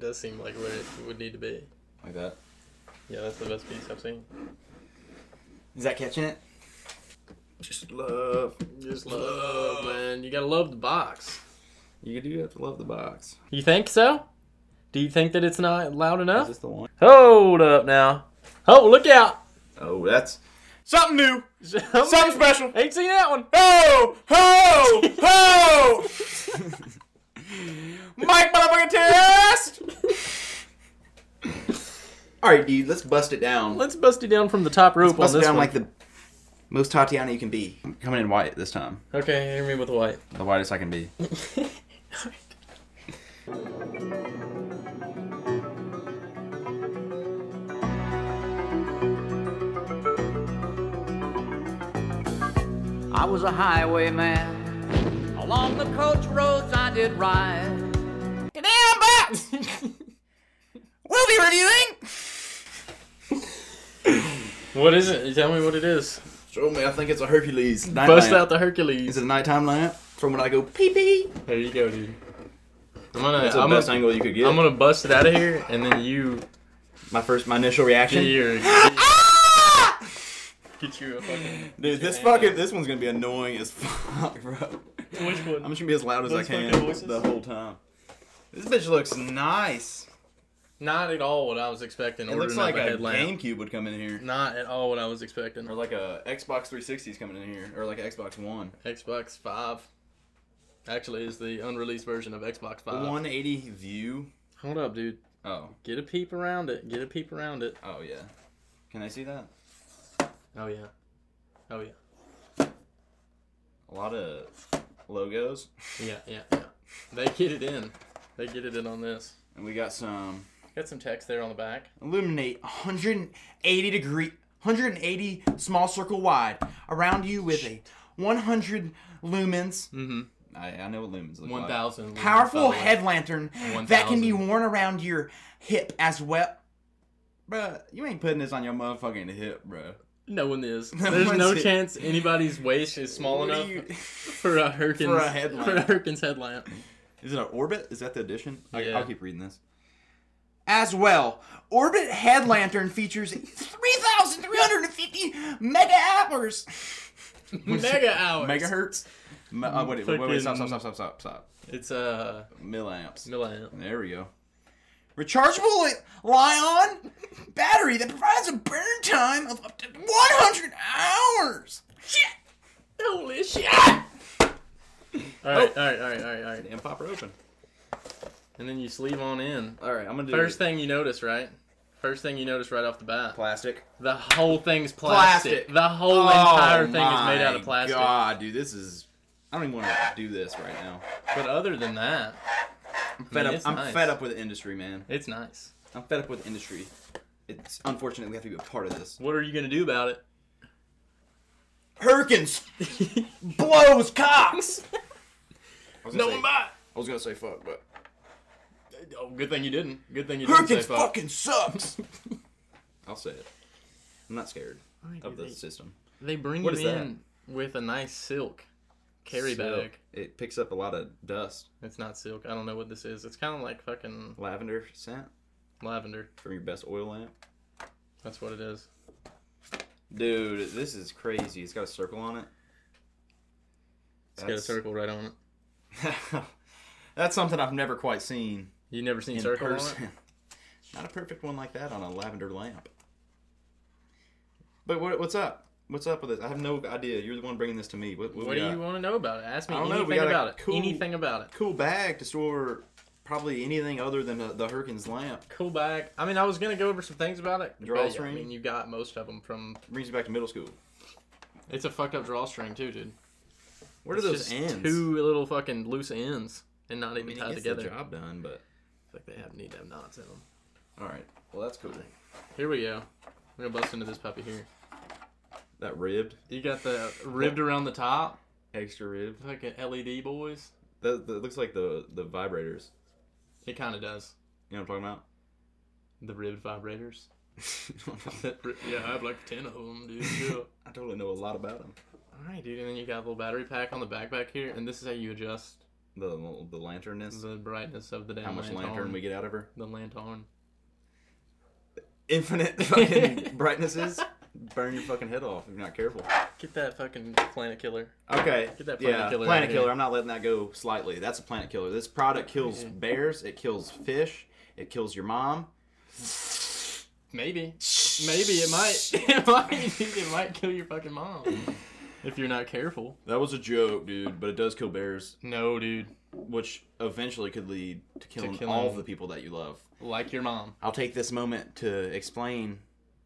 does seem like where it would need to be. Like that. Yeah, that's the best piece I've seen. Is that catching it? Just love. Just love, man. You gotta love the box. You do have to love the box. You think so? Do you think that it's not loud enough? Is this the one? Hold up now. Oh, look out. Oh, that's something new. Something Special. Ain't seen that one. Ho! Ho! Ho! Mike motherfucking test! Alright, dude, let's bust it down. Let's bust it down from the top rope Let's bust on it this down one. like the most Tatiana you can be. I'm coming in white this time. Okay, hear me with white. The whitest I can be. I was a highwayman. Along the coach roads I did ride. Today I'm back! We'll be reviewing! What is it? Tell me what it is. Show me, I think it's a Hercules. Bust out the Hercules. Is it a nighttime lamp? From when I go pee-pee? There you go, dude. That's the best angle you could get. I'm gonna bust it out of here, and then you My initial reaction? get you a fucking... Dude, this one's gonna be annoying as fuck, bro. Which one? I'm just gonna be as loud as I Those can fucking voices? the whole time. This bitch looks nice. Not at all what I was expecting. It looks like a headlamp. GameCube would come in here. Not at all what I was expecting. Or like a Xbox 360 is coming in here. Or like an Xbox One. Xbox 5. Actually, is the unreleased version of Xbox 5. 180 view. Hold up, dude. Oh. Get a peep around it. Get a peep around it. Oh, yeah. Can I see that? Oh, yeah. Oh, yeah. A lot of logos. Yeah, yeah, yeah. They get it in. They get it in on this. And we got some... Got some text there on the back. Illuminate 180 small circle wide around you with a 100 lumens. Mm-hmm. I know what lumens look 1,000. like. Powerful head lantern 1,000. that can be worn around your hip as well. Bruh, you ain't putting this on your motherfucking hip, bruh. No one is. No There's no one's- chance anybody's waist is small What enough do you- for a Herkins For a headlamp. For a Herkins headlamp. Is it an Orbit? Is that the edition? Yeah. I'll keep reading this. As well, Orbit head lantern features 3,350 mega hours. Mega hours. Megahertz? Wait, stop. It's Milliamps. milliamp. There we go. Rechargeable Li-ion battery that provides a burn time of up to 100 hours. Shit! Holy shit! Alright. Damn, pop her open. And then you sleeve on in. Alright, I'm gonna do First thing you notice, right? First thing you notice right off the bat. plastic. The whole thing's plastic. The whole entire thing is made out of plastic. God, dude, this is... I don't even want to do this right now. But other than that, I'm fed up. it's I'm nice. fed up with the industry, man. It's nice. I'm fed up with the industry. It's unfortunate we have to be a part of this. What are you gonna do about it? Herkins blows cocks. No one bite. I was gonna say fuck, but Oh, good thing you didn't. Good thing you didn't say Herkins fuck. fucking sucks. I'll say it. I'm not scared Right, of dude, the system. They bring What you is in with a nice silk carry Silk. bag. It picks up a lot of dust. It's not silk. I don't know what this is. It's kind of like fucking Lavender scent lavender. from your best oil lamp. That's what it is. Dude, this is crazy. It's got a circle on it. It's got a circle right on it. That's something I've never quite seen You never seen in circle on person. it? Not a perfect one like that on a lavender lamp. But what's up? What's up with this? I have no idea. You're the one bringing this to me. What What we do got? you want to know about it? Ask me I don't know, we anything got a about it. cool- Anything about it. Cool bag to store probably anything other than the Herkins lamp. Cool bag. I mean, I was gonna go over some things about it. but, Drawstring? I mean, you got most of them from. Brings you back to middle school. It's a fucked up drawstring too, dude. Where do It's those just ends? two little fucking loose ends and not I even mean, it tied gets together. the job done, but It's like they need to have knots in them. all right. Well, that's cool. Here we go. We're gonna bust into this puppy here. That ribbed, You got the ribbed around the top, extra ribbed. like an LED, boys. That looks like the vibrators. It kind of does. You know what I'm talking The ribbed vibrators. about? Yeah, I have like 10 of them, dude. Yeah. I totally know a lot about them. Alright, dude, and then you got a little battery pack on the back here, and this is how you adjust The lanternness. The brightness of the damn How much lantern we get out of her? The lantern. Infinite fucking brightnesses. Burn your fucking head off if you're not careful. Get that fucking planet killer. Okay. Get that planet killer. Planet out killer. here. I'm not letting that go slightly. That's a planet killer. This product kills bears. It kills fish. It kills your mom. Maybe it might. It might kill your fucking mom if you're not careful. That was a joke, dude. But it does kill bears, No, dude. which eventually could lead to killing killing- all of the people that you love. Like your mom. I'll take this moment to explain.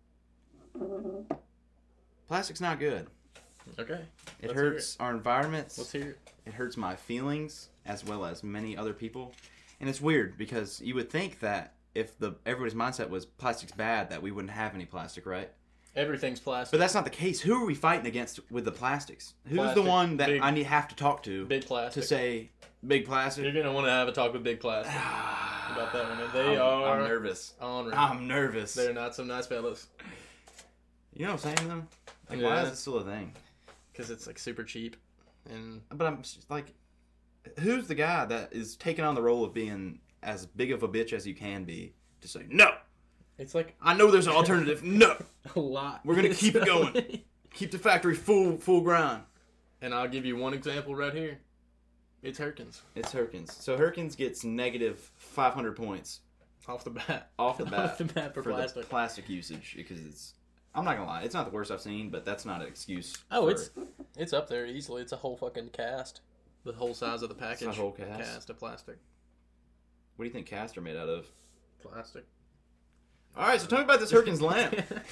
Plastic's not good. Okay. It Let's hurts our environments. Let's hear it. It hurts my feelings as well as many other people. And it's weird because you would think that if everybody's mindset was plastic's bad, that we wouldn't have any plastic, right? Everything's plastic. But that's not the case. Who are we fighting against with the plastics? Who's Plastic. the one that Big- I have to talk to Big plastic. to say big plastic? You're gonna want to have a talk with Big Plastic about that one. And they I'm nervous. on. I'm nervous. They're not some nice fellas. You know what I'm saying, though? Like, Yeah. why is it still a thing? Because it's like super cheap. And But I'm just like, who's the guy that is taking on the role of being as big of a bitch as you can be to say, no, it's like I know there's an alternative. No, a lot. we're going to keep it going. Keep the factory full grind. And I'll give you one example right here. It's Herkins. It's Herkins. So Herkins gets negative 500 points Off the bat. off the bat, Off the bat for plastic. the plastic usage because it's, I'm not going to lie, it's not the worst I've seen, but that's not an excuse. Oh, for- it's up there easily. It's a whole fucking cast. The whole size of the package. It's a whole cast? Cast of plastic. What do you think casts are made out of? Plastic. All right, so tell me about this Herkins lamp.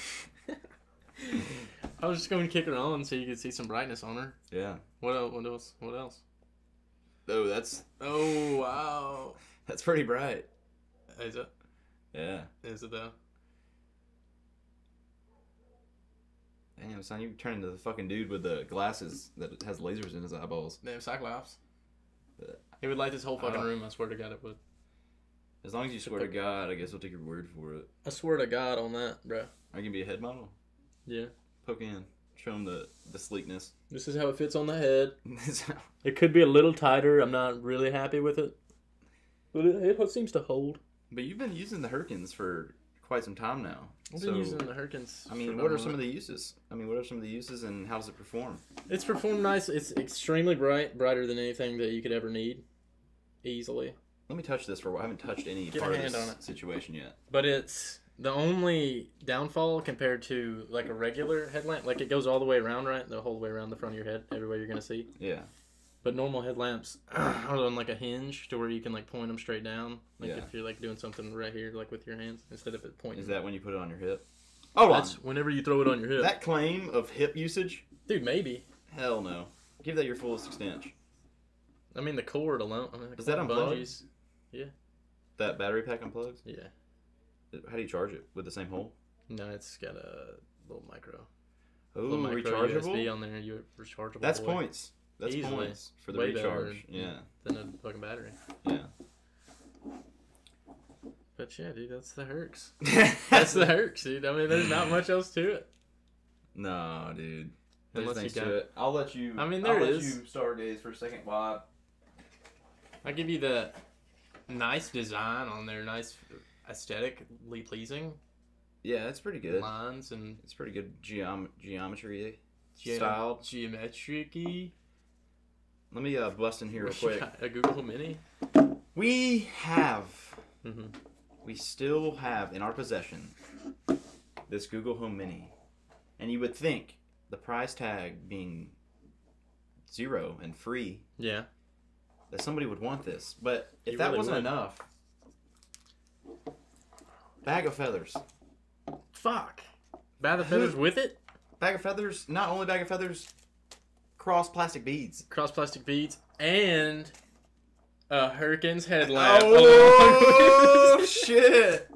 I was just going to kick her on so you could see some brightness on her. Yeah. What else? What else? What else? Oh, that's Oh, wow. pretty bright. Is it? Yeah. Is it though? Damn, son, you turn into the fucking dude with the glasses that has lasers in his eyeballs. Damn, Cyclops. Uh, It would light this whole fucking room. I swear to God, it would. As long as you swear to God, I guess I'll take your word for it. I swear to God on that, bro. I can be a head model. Yeah. Poke in. Show them the sleekness. This is how it fits on the head. But It could be a little tighter. I'm not really happy with it. But it seems to hold. you've been using the Herkins for quite some time now. I've been using the Herkins. I mean, what are some of the uses? What are some of the uses and how does it perform? It's performed nice. It's extremely bright, brighter than anything that you could ever need, easily. Let me touch this for a while. I haven't touched any Get a part of hand this on it. situation yet. But it's the only downfall compared to like a regular headlamp. Like it goes all the way around, right? The whole way around the front of your head, everywhere you're gonna see. Yeah. But normal headlamps are on like a hinge to where you can like point them straight down. Like Yeah. if you're like doing something right here, like with your hands, instead of it pointing. Is that when you put it on your hip? Oh, That's whenever you throw it on your hip. that claim of hip usage? Dude, maybe. Hell no. Give that your fullest extent. I mean, the cord alone. I mean, the Does that cord unplug? bungees. That battery pack unplugs? Yeah. How do you charge it? With the same hole? No, it's got a little micro. Oh, Little micro USB rechargeable? on there. You rechargeable. That's boy. points. That's Easily. points for the Way better recharge. Yeah. Than a fucking battery. Yeah. But yeah, dude, that's the Herks. That's the Herks, dude. I mean, there's not much else to it. No, dude. There's Unless you things got- to it. I'll let you. I mean, there I'll is. let you stargaze for a second. Why? I give you the nice design on there, nice aesthetically pleasing Yeah, that's pretty good. lines and It's pretty good geometry styled. geometric-y. Let me bust in here real quick. A Google Home Mini. We have. Mm-hmm. We still have in our possession this Google Home Mini. And you would think the price tag being 0 and free Yeah. that somebody would want this. But if You that really wasn't would. enough, bag of feathers. Fuck. Bag of feathers with it. Bag of feathers, not only bag of feathers, cross plastic beads. Cross plastic beads and a Herkins headlamp. Oh, shit.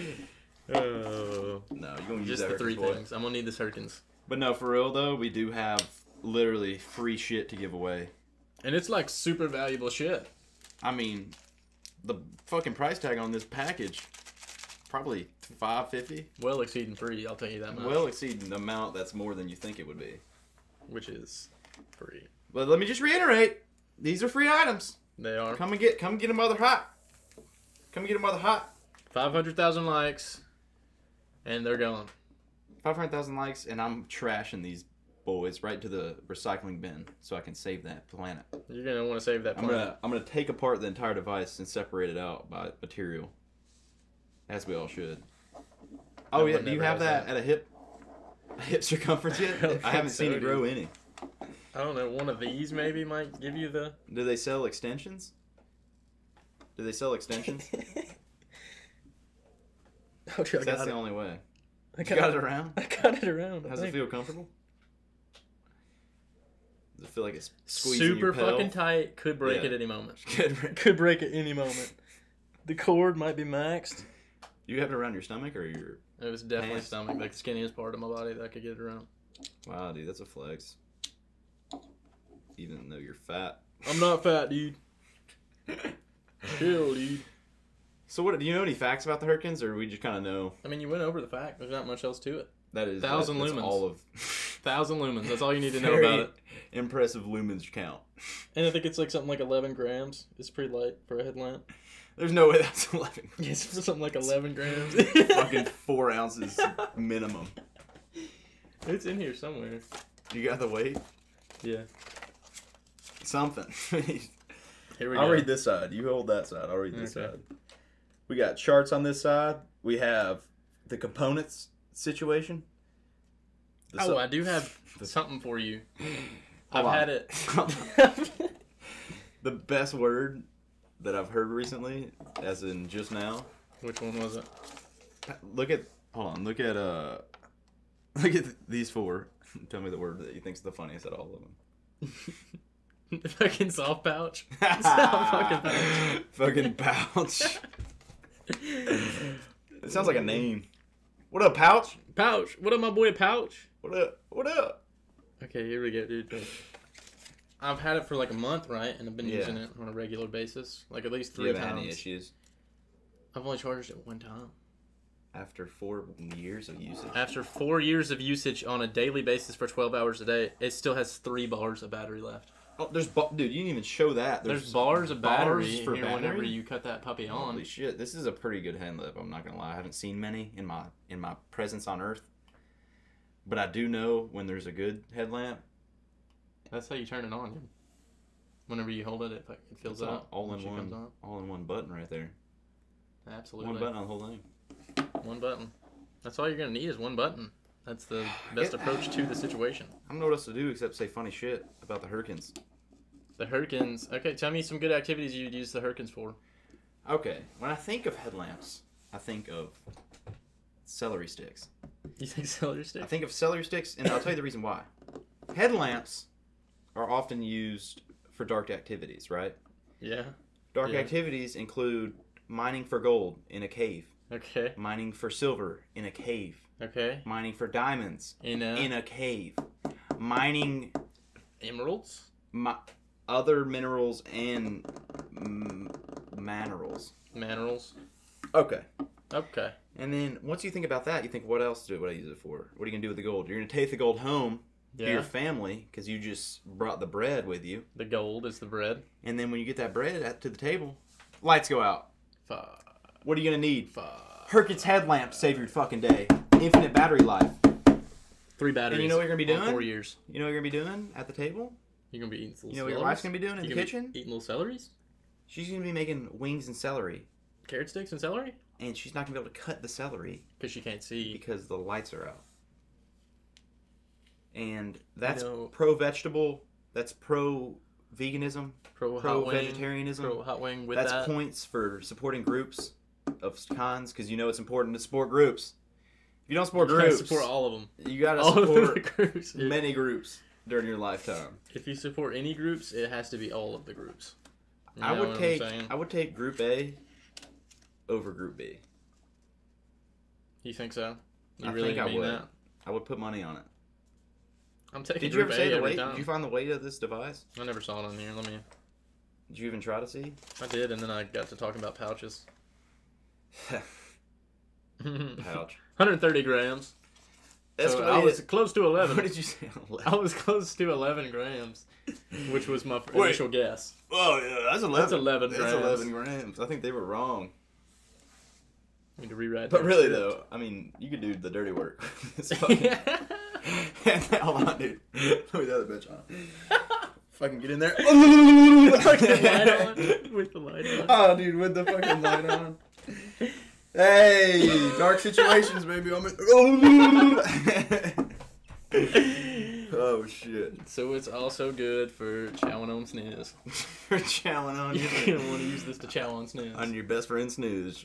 Oh. No, you're going to use Just that the three Hercules boy. things. I'm gonna need this Herkins. But no, for real though, we do have literally free shit to give away. And it's like super valuable shit. I mean, the fucking price tag on this package, probably $5.50. Well exceeding free, I'll tell you that much. Well exceeding the amount that's more than you think it would be. Which is free. But let me just reiterate, these are free items. They are. Come get them while they're hot. Come get them while they're hot. 500,000 likes, and they're gone. 500,000 likes, and I'm trashing these boys right to the recycling bin so I can save that planet. You're gonna want to save that planet. I'm gonna take apart the entire device and separate it out by material, as we all should. Oh yeah, do you have that at a hip circumference yet? I haven't seen it grow any. I don't know. One of these maybe might give you the. Do they sell extensions? Oh, That's that's the only way. I You got it around? I got it around. Does it feel comfortable? Does it feel like it's squeezing super your pelv? fucking tight? Could break Yeah. at any moment. Good. Could break at any moment. The cord might be maxed. You have it around your stomach or your... It was definitely Pants. stomach, like the skinniest part of my body that I could get it around. Wow, dude, that's a flex. Even though you're fat. I'm not fat, dude. Chill, dude. So what, do you know any facts about the Hurricanes, or we just kind of know? I mean, you went over the fact. There's not much else to it. That is... 1,000 that's lumens. all of... 1,000 lumens. That's all you need to know Very about it. impressive lumens count. And I think it's like something like 11 grams. It's pretty light for a headlamp. There's no way that's 11. It's for something like 11 grams. Fucking 4 ounces minimum. It's in here somewhere. You got the weight? Yeah. Something. Here we go. I'll read this side. You hold that side. I'll read this Okay. side. We got charts on this side. We have the components situation. The Oh, I do have something for you. I've Hold on. had it. The best word that I've heard recently, as in just now. Which one was it? Look at these 4. Tell me the word that you think's the funniest out of all of them. Fucking soft pouch. Soft fucking pouch. Fucking pouch. It sounds like a name. What up, pouch? Pouch. What up, my boy Pouch? What up? What up? Okay, here we go, dude. I've had it for like a month, right? And I've been Yeah. using it on a regular basis. Like at least Do 3 you have times. any issues I've only charged it 1 time. after 4 years of usage? After 4 years of usage on a daily basis for 12 hours a day, it still has 3 bars of battery left. Oh, dude, you didn't even show that. There's bars of battery for here battery? whenever you cut that puppy on. Holy shit, this is a pretty good headlamp. I'm not gonna lie. I haven't seen many in my presence on Earth, but I do know when there's a good headlamp. That's how you turn it on, dude. Whenever you hold it, it fills It's up. all when in she comes one, all in one button right there. on. Absolutely. One button on the whole thing. 1 button. That's all you're gonna need is 1 button. That's the best approach to the situation. I don't know what else to do except say funny shit about the Hurricanes. The Hurricanes. Okay, tell me some good activities you'd use the Hurricanes for. Okay, when I think of headlamps, I think of celery sticks. You think celery sticks? I think of celery sticks, and I'll tell you the reason why. Headlamps are often used for dark activities, right? Yeah. Dark Yeah. activities include mining for gold in a cave, Okay. mining for silver in a cave, Okay. mining for diamonds In in a cave, mining emeralds? other minerals and minerals. Minerals. Okay. Okay. And then once you think about that, you think, what else would I use it for? What are you going to do with the gold? You're going to take the gold home to Yeah. your family because you just brought the bread with you. The gold is the bread. And then when you get that bread to the table, lights go out. Fuck. What are you going to need? Fuck. Herkit's headlamp save your fucking day. Infinite battery life. 3 batteries. And you know what you're going to be on doing? 4 years. You know what you're going to be doing at the table? You're gonna be eating some. You know what your wife's going to be doing in the kitchen? Eating little celeries, She's going to be making wings and celery. carrot sticks, and celery. And she's not going to be able to cut the celery Because she can't see. because the lights are out. And that's know- pro-vegetable. That's pro-veganism. Pro hot wing. Pro-vegetarianism. Pro hot wing with That's that. points for supporting groups of cons because you know it's important to support groups. If you don't support You gotta groups, support all of them. you got to All of the support groups. many groups during your lifetime. If you support any groups, it has to be all of the groups. You I know would what I'm take saying? I would take Group A over Group B. You think so? You I really think I mean would. that? I would put money on it. I'm taking Did you Group ever say A the every weight? time. Did you find the weight of this device? I never saw it on here. Let me. Did you even try to see? I did, and then I got to talking about pouches. Pouch. 130 grams. So I was close to 11. What did you say? I was close to 11 grams, which was my initial guess. Oh, yeah, that's 11. That's 11 grams. That's 11 grams. I think they were wrong. I need to rewrite But that really, script. though, I mean, you could do the dirty work. Yeah. Hold on, dude. Let me the other bitch on. Fucking get in there. With the light on. With the light on. Oh, dude, with the fucking light on. Hey, dark situations, baby. Oh, shit. So it's also good for chowing on snooze. For chowing on You're going to want to use this to chow on snooze. on your best friend snooze.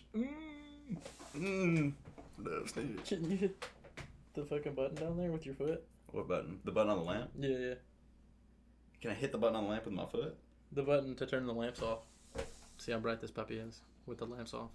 Love snooze. Can you hit the fucking button down there with your foot? What button? The button on the lamp? Yeah, yeah. Can I hit the button on the lamp with my foot? The button to turn the lamps off. See how bright this puppy is with the lamps off.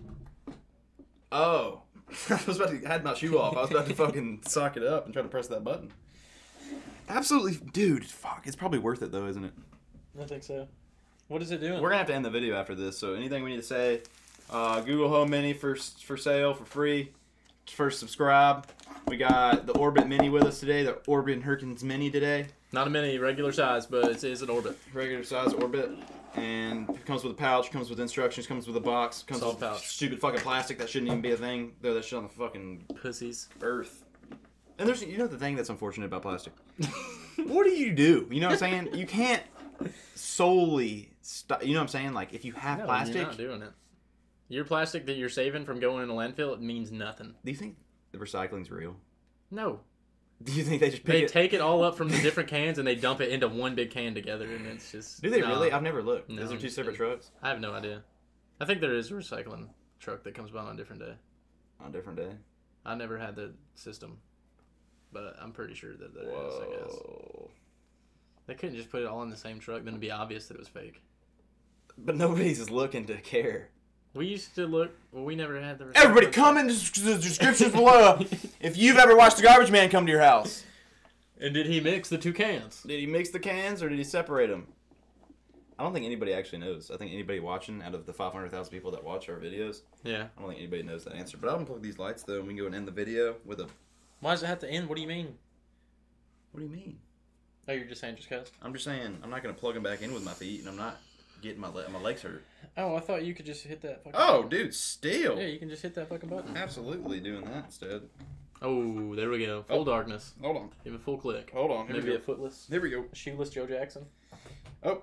Oh. I was about to had my shoe off. I was about to fucking sock it up and try to press that button. Absolutely, dude. Fuck, it's probably worth it though, isn't it? I think so. What is it doing? We're gonna have to end the video after this. So anything we need to say? Google Home Mini for sale for free. First subscribe. We got the Orbit Mini with us today. The Orbit Herkins Mini today. Not a mini, regular size, but it is an Orbit. Regular size Orbit. And it comes with a pouch, comes with instructions, comes with a box, comes Solid with pouch. stupid fucking plastic that shouldn't even be a thing. Throw that shit on the fucking Pussies. earth. And there's, you know, the thing that's unfortunate about plastic. What do? You know what I'm saying? You can't solely stop. You know what I'm saying? Like if you have No, plastic, you're not doing it. Your plastic that you're saving from going in a landfill, it means nothing. do you think the recycling's real? No. Do you think they just pick They it? take it all up from the different cans and they dump it into one big can together, and it's just... Do they no. really? I've never looked. No, Is there I'm two just separate kidding. trucks I have no idea. I think there is a recycling truck that comes by on a different day. on a different day? I never had the system, but I'm pretty sure that there is, I guess. Whoa. They couldn't just put it all in the same truck, then it'd be obvious that it was fake. But nobody's looking to care. We used to look... Well, we never had the... Everybody, recycling comment in the descriptions below if you've ever watched the garbage man come to your house. And did he mix the two cans? Did he mix the cans or did he separate them? I don't think anybody actually knows. I think anybody watching, out of the 500,000 people that watch our videos, Yeah. I don't think anybody knows that answer. But I'll unplug these lights though, and we can go and end the video with a. Why does it have to end? What do you mean? What do you mean? Oh, you're just saying just cause? I'm just saying I'm not gonna plug them back in with my feet, and I'm not getting my legs hurt. Oh, I thought you could just hit that fucking Oh, button. dude, still. Yeah, you can just hit that fucking button. Absolutely doing that instead. Oh, there we go. Full darkness. Hold on. Give it full click. Hold on. Here Maybe we a go. footless, Here we go. shoeless Joe Jackson. Oh.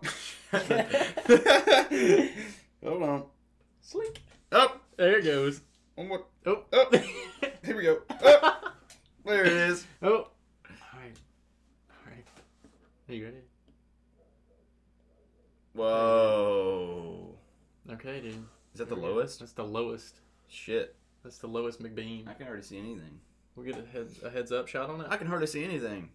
Hold on. Slink. Up. There it goes. One more. Oh. Up. Here we go. Up. There it is. Oh. All right. All right. Are you ready? Whoa. Okay, dude. Is that the lowest? That's the lowest. Shit. That's the lowest McBean. I can hardly see anything. We'll get a heads up shot on it. I can hardly see anything.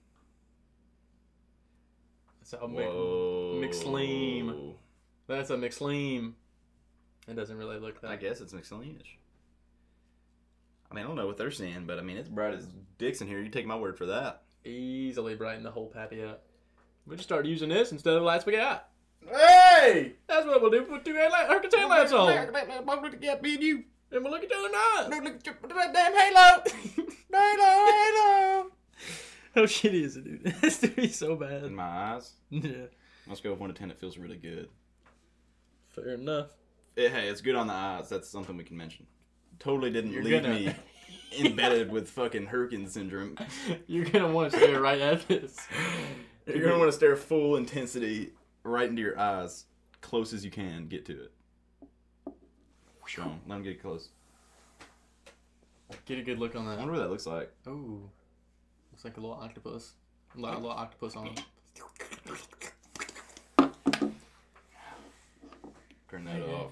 That's a Whoa. McSleam. That's a McSleam. It doesn't really look that. I guess it's McSleenish. I mean, I don't know what they're seeing, but I mean, it's bright as dicks in here. You take my word for that. Easily brighten the whole pappy up. We just start using this instead of the lights we got. Hey! That's what we'll do. Put two Hercules tail lights on. Yeah, me and you. And we'll look at you in the eye. Look at that damn halo! Halo! How shitty is it, dude? It has to be so bad. In my eyes. Yeah. Let's go with 1 to 10. It feels really good. Fair enough. Hey, it's good on the eyes. That's something we can mention. Totally didn't You're leave gonna- me embedded with fucking Herkin syndrome. You're going to want to stare right at this. You're gonna want to stare full intensity right into your eyes, close as you can. Get to it. Show 'em. Let him get close. Get a good look on I that. wonder what that looks like. Ooh. Looks like a little octopus. A little octopus on him. Turn that off.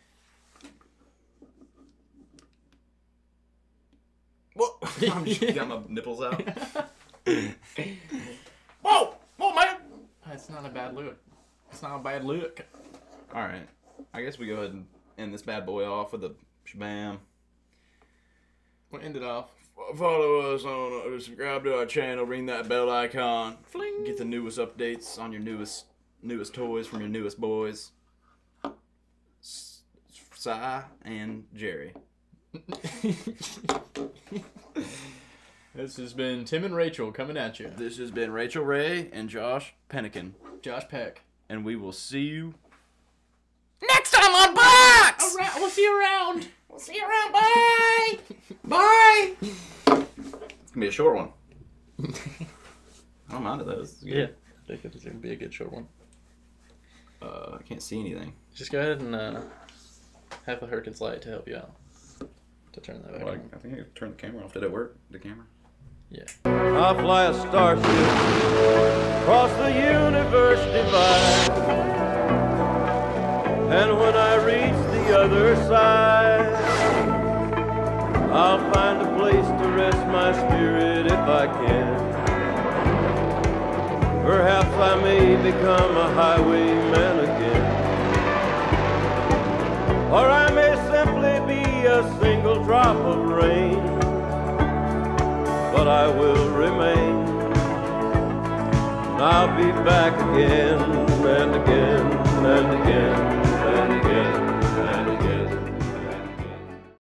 Whoa! I'm just got my nipples out. Whoa! Whoa, man! It's not a bad look. It's not a bad look. Alright. I guess we go ahead and end this bad boy off with a shabam. We'll end it off. Follow us on, subscribe to our channel, ring that bell icon. Fling. Get the newest updates on your newest toys from your newest boys. Si and Jerry. This has been Tim and Rachel coming at you. This has been Rachel Ray and Josh Pennican. Josh Peck. And we will see you Next time on Box! We'll see you around. We'll see you around. Bye! Bye! It's going to be a short one. I don't mind those. Yeah, I think it's going to be a good short one. I can't see anything. Just go ahead and have a Hurricane Light to help you out. To turn that back Well, on. I think I turned the camera off. Did it work? The camera? Yeah. I fly a starship across the universe divide, and when I reach the other side, I'll find a place to rest my spirit if I can. Perhaps I may become a highwayman again, or I may simply be a single drop of rain, but I will remain. And I'll be back again and again and again.